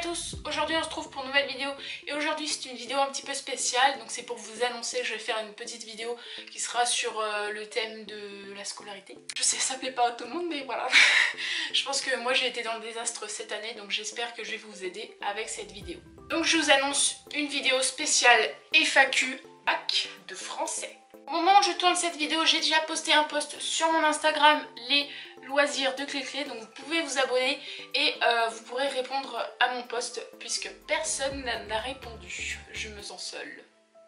tous, aujourd'hui on se trouve pour une nouvelle vidéo et aujourd'hui c'est une vidéo un petit peu spéciale, donc c'est pour vous annoncer que je vais faire une petite vidéo qui sera sur le thème de la scolarité. Je sais ça plaît pas à tout le monde mais voilà, je pense que moi j'ai été dans le désastre cette année donc j'espère que je vais vous aider avec cette vidéo. Donc je vous annonce une vidéo spéciale FAQ bac de français. Au moment où je tourne cette vidéo, j'ai déjà posté un post sur mon Instagram, les loisirs de Cléclé, donc vous pouvez vous abonner et vous pourrez répondre à mon post puisque personne n'a répondu. Je me sens seule.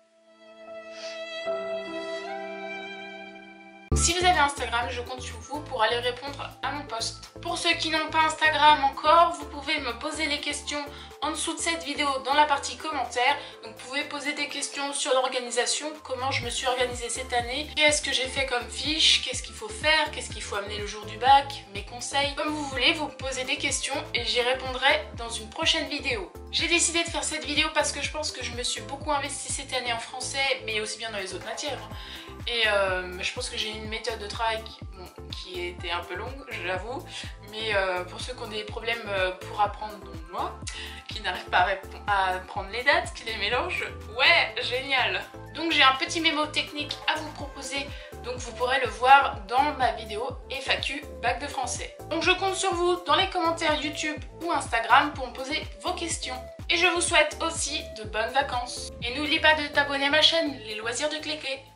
Si vous avez Instagram, je compte sur vous pour aller répondre à mon post. Pour ceux qui n'ont pas Instagram encore, vous pouvez me poser les questions en dessous de cette vidéo dans la partie commentaires. Donc vous pouvez poser des questions sur l'organisation, comment je me suis organisée cette année, qu'est-ce que j'ai fait comme fiche, qu'est-ce qu'il faut faire, qu'est-ce qu'il faut amener le jour du bac, mes conseils. Comme vous voulez, vous me posez des questions et j'y répondrai dans une prochaine vidéo. J'ai décidé de faire cette vidéo parce que je pense que je me suis beaucoup investie cette année en français, mais aussi bien dans les autres matières. Et je pense que j'ai une méthode de travail qui était un peu longue, je l'avoue, mais pour ceux qui ont des problèmes pour apprendre, dont moi, qui n'arrivent pas à prendre les dates, qui les mélangent, ouais, génial. Donc j'ai un petit mémo technique à vous proposer, donc vous pourrez le voir dans ma vidéo FAQ bac de français. Donc je compte sur vous dans les commentaires YouTube ou Instagram pour me poser vos questions. Et je vous souhaite aussi de bonnes vacances. Et n'oublie pas de t'abonner à ma chaîne, les loisirs de Cléclé.